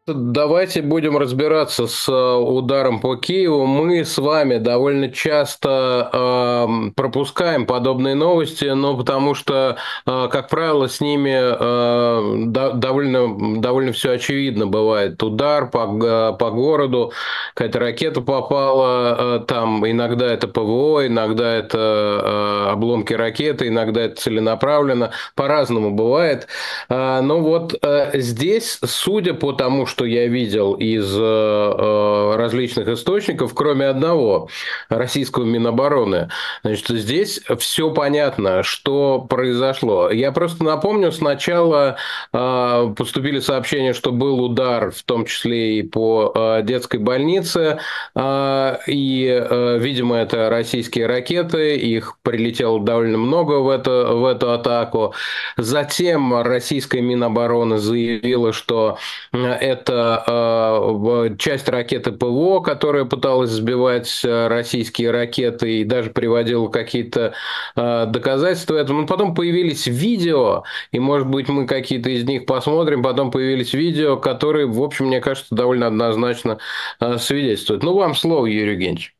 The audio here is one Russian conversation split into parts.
Давайте будем разбираться с ударом по Киеву. Мы с вами довольно часто пропускаем подобные новости, но потому что, как правило, с ними довольно все очевидно бывает. Удар по городу, какая-то ракета попала, там иногда это ПВО, иногда это обломки ракеты, иногда это целенаправленно, по-разному бывает. Ну вот здесь, судя по тому, что я видел из различных источников, кроме одного, российского Минобороны, значит, здесь все понятно, что произошло. Я просто напомню, сначала поступили сообщения, что был удар, в том числе и по детской больнице, видимо, это российские ракеты, их прилетело довольно много в эту атаку. Затем российская Минобороны заявила, что это часть ракеты ПВО, которая пыталась сбивать российские ракеты и даже приводила какие-то доказательства этому. Но потом появились видео, и, может быть, мы какие-то из них посмотрим. Потом появились видео, которые, в общем, мне кажется, довольно однозначно свидетельствуют. Ну, вам слово, Юрий Евгеньевич.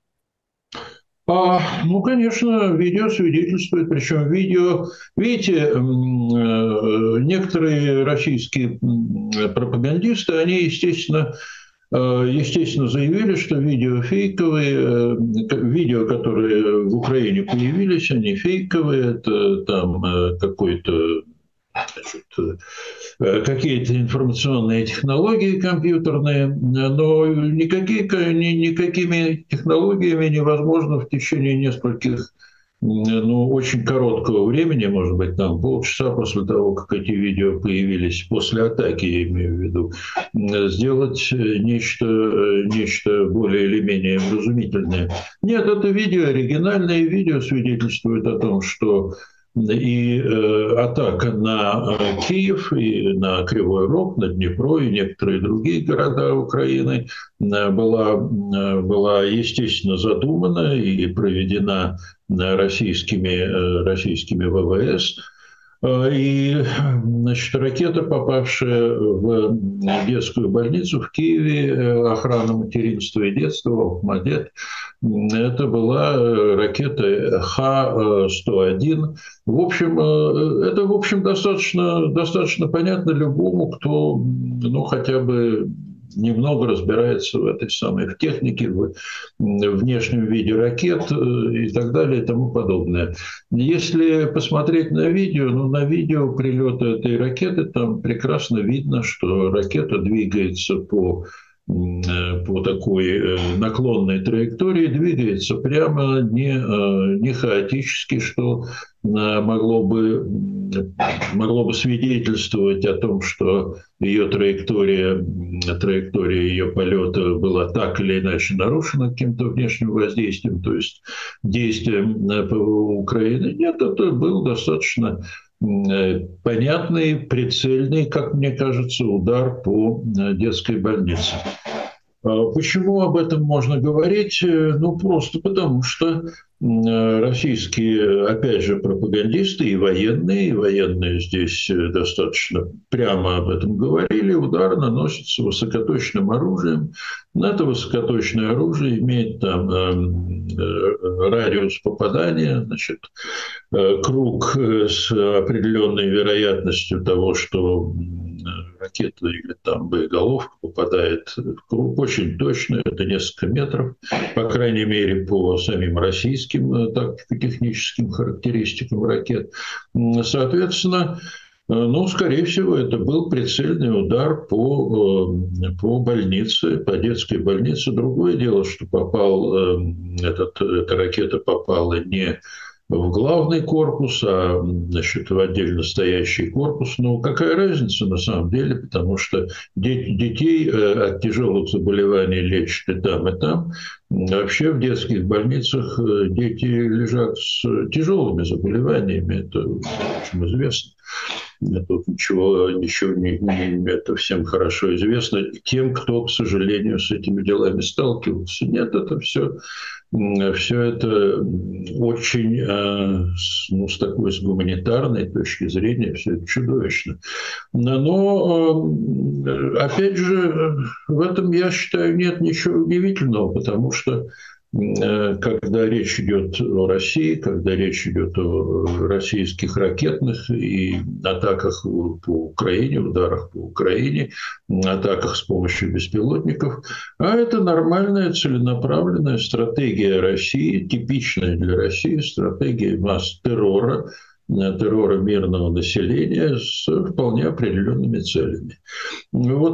Ну, конечно, видео свидетельствует, причем видео, видите, некоторые российские пропагандисты, они, естественно, заявили, что видео фейковые, видео, которые в Украине появились, они фейковые, это там какой-то, значит, какие-то информационные технологии компьютерные, но никакими технологиями невозможно в течение нескольких, ну, очень короткого времени, может быть, там полчаса после того, как эти видео появились, после атаки, я имею в виду, сделать нечто более или менее вразумительное. Нет, это видео, оригинальное видео свидетельствует о том, что и атака на Киев, и на Кривой Рог, на Днепро, и некоторые другие города Украины была естественно, задумана и проведена российскими ВВС. И, значит, ракета, попавшая в детскую больницу в Киеве, охрана материнства и детства, Охмадет, это была ракета Х-101. Это, в общем, достаточно понятно любому, кто, ну, хотя бы немного разбирается в этой самой в технике, в внешнем виде ракет и так далее и тому подобное. Если посмотреть на видео, ну, на видео прилета этой ракеты, там прекрасно видно, что ракета двигается по такой наклонной траектории, двигается прямо, не хаотически, что могло бы свидетельствовать о том, что ее траектория ее полета была так или иначе нарушена каким-то внешним воздействием, то есть действием ПВО Украины. Нет, это был достаточно понятный, прицельный, как мне кажется, удар по детской больнице. Почему об этом можно говорить? Ну, просто потому, что российские, опять же, пропагандисты и военные здесь достаточно прямо об этом говорили, удар наносится высокоточным оружием. Это высокоточное оружие имеет там радиус попадания, значит, круг с определенной вероятностью того, что ракета или там боеголовка попадает в круг очень точно, это несколько метров, по крайней мере, по самим российским тактико-техническим характеристикам ракет. Соответственно, ну, скорее всего, это был прицельный удар по больнице, по детской больнице. Другое дело, что эта ракета попала не в главный корпус, а, значит, в отдельно стоящий корпус. Ну, какая разница на самом деле, потому что детей от тяжелых заболеваний лечат и там, и там. Вообще в детских больницах дети лежат с тяжелыми заболеваниями, это очень известно. Тут ничего это всем хорошо известно. Тем, кто, к сожалению, с этими делами сталкивался, нет, это все это очень, ну, с гуманитарной точки зрения, все это чудовищно. Но, опять же, в этом, я считаю, нет ничего удивительного, потому что когда речь идет о России, когда речь идет о российских ракетных и атаках по Украине, ударах по Украине, атаках с помощью беспилотников, а это нормальная целенаправленная стратегия России, типичная для России стратегия масс-террора, террора мирного населения с вполне определенными целями. Вот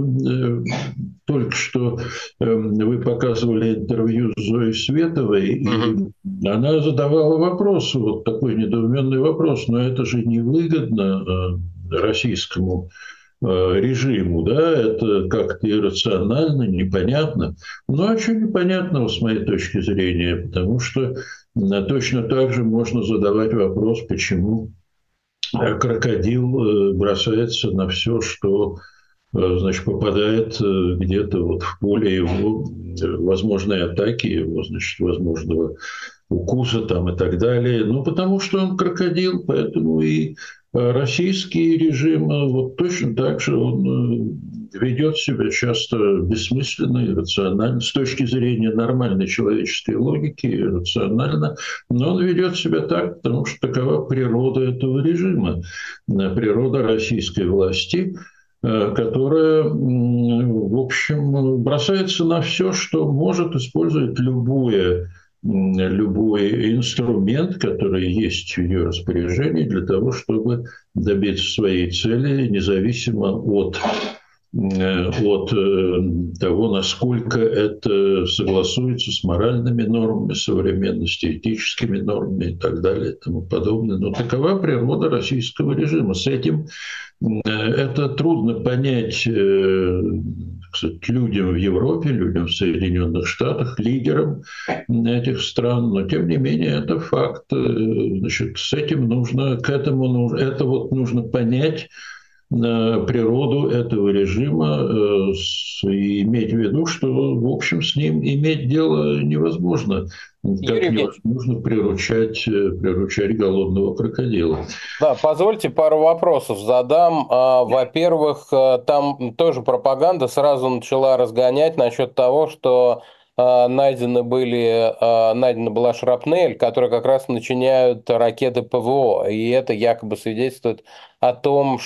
только что вы показывали интервью с Зоей Световой, и она задавала вопрос, вот такой недоуменный вопрос, но это же невыгодно российскому режиму, да, это как-то иррационально, непонятно. Но очень непонятно с моей точки зрения, потому что точно так же можно задавать вопрос, почему крокодил бросается на все, что, значит, попадает где-то вот в поле его возможной атаки, его, значит, возможного укуса там и так далее. Ну, потому что он крокодил, поэтому и российский режим вот точно так же он ведет себя часто бессмысленно, иррационально, с точки зрения нормальной человеческой логики, иррационально, но он ведет себя так, потому что такова природа этого режима, природа российской власти, которая, в общем, бросается на все, что может использовать любой инструмент, который есть в ее распоряжении для того, чтобы добиться своей цели, независимо от того, насколько это согласуется с моральными нормами современности, этическими нормами и так далее и тому подобное. Но такова природа российского режима. С этим это трудно понять, кстати, людям в Европе, людям в Соединенных Штатах, лидерам этих стран, но тем не менее это факт. Значит, с этим нужно, к этому нужно, это вот нужно понять, природу этого режима и иметь в виду, что, в общем, с ним иметь дело невозможно. Как невозможно приручать голодного крокодила. Да, позвольте пару вопросов задам. Во-первых, там тоже пропаганда сразу начала разгонять насчет того, что найдена была шрапнель, которая как раз начиняют ракеты ПВО. И это якобы свидетельствует о том,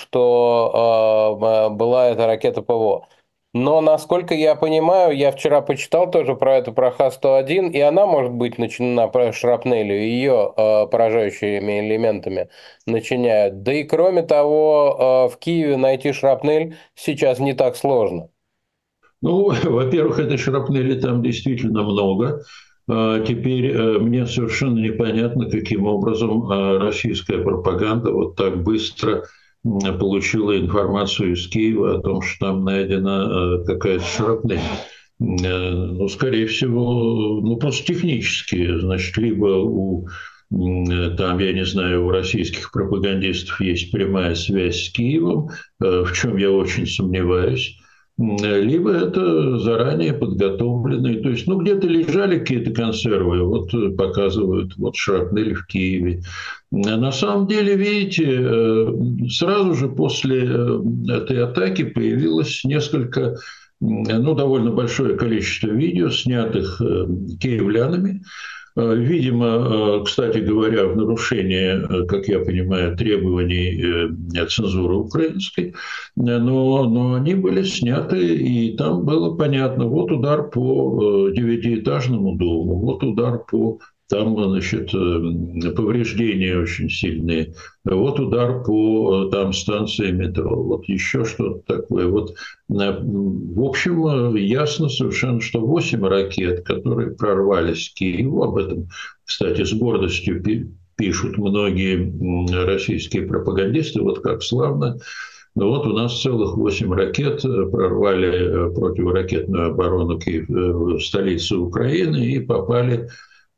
что была эта ракета ПВО. Но, насколько я понимаю, я вчера почитал тоже про это, про Х-101, и она может быть начинена шрапнелью, ее поражающими элементами начиняют. Да и кроме того, в Киеве найти шрапнель сейчас не так сложно. Ну, во-первых, этой шрапнели там действительно много. Теперь мне совершенно непонятно, каким образом российская пропаганда вот так быстро получила информацию из Киева о том, что там найдена какая-то шрапнель. Ну, скорее всего, ну, просто технически, значит, либо там, я не знаю, у российских пропагандистов есть прямая связь с Киевом, в чем я очень сомневаюсь, либо это заранее подготовленные. То есть, ну, где-то лежали какие-то консервы, вот показывают, вот шрапнель в Киеве. На самом деле, видите, сразу же после этой атаки появилось несколько, ну, довольно большое количество видео, снятых киевлянами. Видимо, кстати говоря, в нарушение, как я понимаю, требований цензуры украинской, но они были сняты, и там было понятно, вот удар по девятиэтажному дому, вот удар по там, значит, повреждения очень сильные. Вот удар по там, станции метро. Вот еще что-то такое. Вот, в общем, ясно совершенно, что 8 ракет, которые прорвались к Киеву, об этом, кстати, с гордостью пишут многие российские пропагандисты, вот как славно. Но вот у нас целых 8 ракет прорвали противоракетную оборону в столице Украины и попали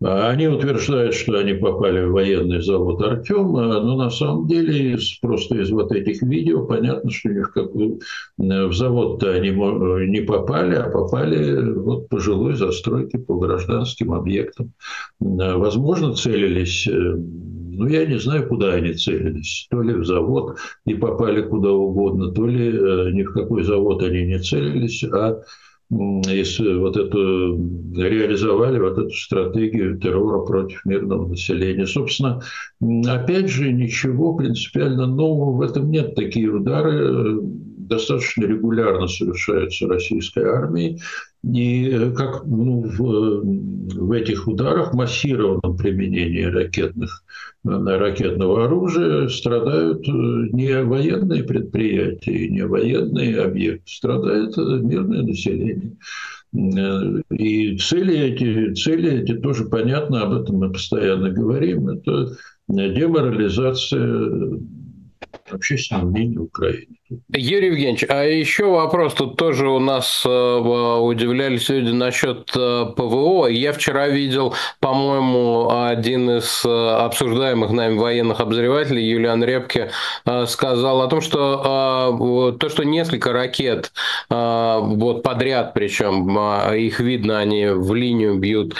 Они утверждают, что они попали в военный завод «Артем», но на самом деле просто из вот этих видео понятно, что ни в какую в завод-то они не попали, а попали вот по жилой застройке, по гражданским объектам. Возможно, целились, ну, я не знаю, куда они целились. То ли в завод и попали куда угодно, то ли ни в какой завод они не целились, а если вот эту реализовали вот эту стратегию террора против мирного населения. Собственно, опять же, ничего принципиально нового в этом нет. Такие удары достаточно регулярно совершаются российской армией. И как в этих ударах, массированном применении ракетного оружия, страдают не военные предприятия, не военные объекты, страдает мирное население. И цели эти тоже понятно, об этом мы постоянно говорим, это деморализация общественного мнения Украины. Юрий Евгеньевич, а еще вопрос, тут тоже у нас удивлялись люди насчет ПВО. Я вчера видел, по-моему, один из обсуждаемых нами военных обозревателей, Юлиан Репке, сказал о том, что несколько ракет вот подряд, причем их видно, они в линию бьют,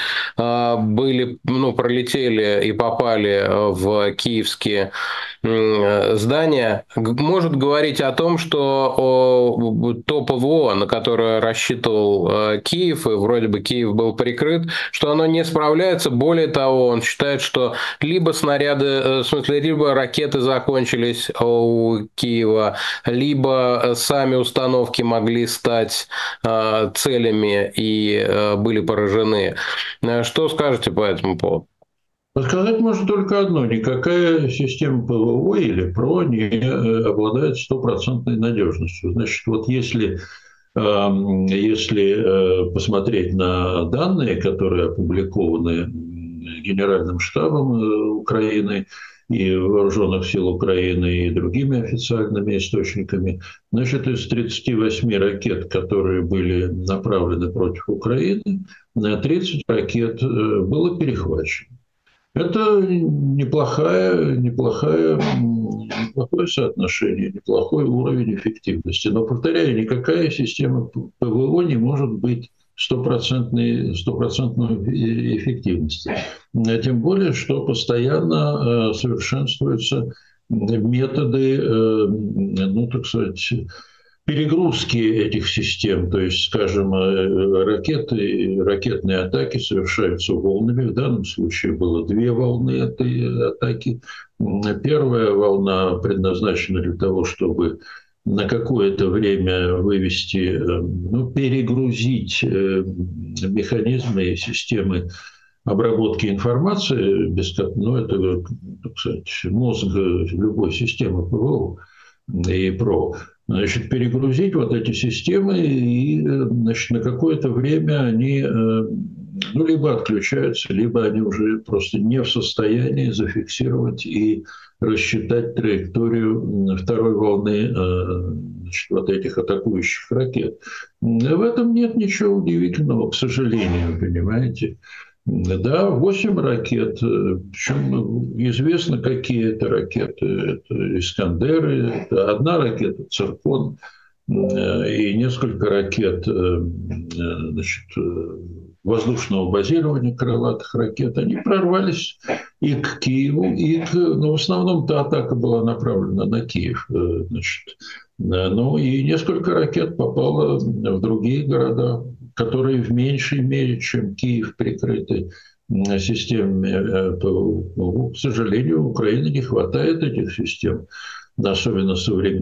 пролетели и попали в киевские здания, может говорить о том, что то ПВО, на которое рассчитывал Киев, и вроде бы Киев был прикрыт, что оно не справляется. Более того, он считает, что либо либо ракеты закончились у Киева, либо сами установки могли стать целями и были поражены. Что скажете по этому поводу? Сказать можно только одно. Никакая система ПВО или ПРО не обладает стопроцентной надежностью. Значит, вот если посмотреть на данные, которые опубликованы Генеральным штабом Украины и Вооруженных сил Украины и другими официальными источниками, значит, из 38 ракет, которые были направлены против Украины, 30 ракет было перехвачено. Это неплохое соотношение, неплохой уровень эффективности. Но, повторяю, никакая система ПВО не может быть стопроцентной эффективности. Тем более, что постоянно совершенствуются методы, перегрузки этих систем, то есть, скажем, ракетные атаки совершаются волнами. В данном случае было две волны этой атаки. Первая волна предназначена для того, чтобы на какое-то время вывести, перегрузить механизмы и системы обработки информации, это, так сказать, мозг любой системы ПВО и ПРО. Значит, перегрузить вот эти системы, и на какое-то время они либо отключаются, либо они уже просто не в состоянии зафиксировать и рассчитать траекторию второй волны вот этих атакующих ракет. В этом нет ничего удивительного, к сожалению, понимаете. Да, 8 ракет, причем известно, какие это ракеты. Это «Искандеры», это одна ракета «Циркон» и несколько ракет воздушного базирования крылатых ракет. Они прорвались и к Киеву, но в основном-то атака была направлена на Киев. И несколько ракет попало в другие города, которые в меньшей мере, чем Киев, прикрыты системами ПВО. К сожалению, Украине не хватает этих систем, особенно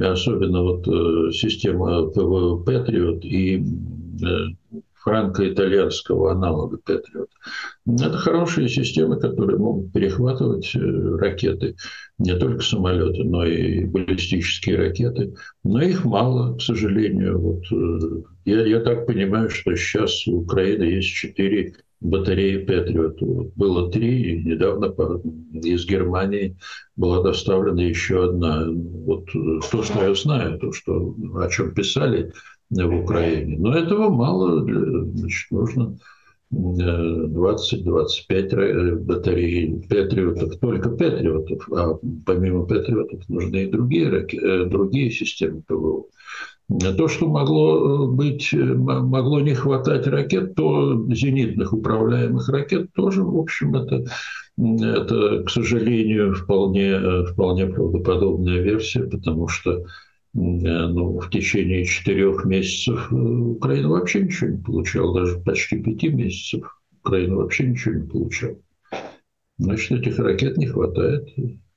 система ПВО «Патриот» и франко-итальянского аналога «Патриот». Это хорошие системы, которые могут перехватывать ракеты, не только самолеты, но и баллистические ракеты. Но их мало, к сожалению. Я так понимаю, что сейчас у Украины есть 4 батареи «Патриот». Было 3, и недавно из Германии была доставлена еще одна. То, что я знаю, о чем писали в Украине. Но этого мало, нужно 20-25 батарей «Патриотов», только «Патриотов», а помимо «Патриотов» нужны и другие системы ПВО. То, что могло не хватать ракет, то зенитных управляемых ракет тоже, в общем, это, к сожалению, вполне правдоподобная версия, потому что в течение 4 месяцев Украина вообще ничего не получала, даже почти 5 месяцев Украина вообще ничего не получала. Значит, этих ракет не хватает.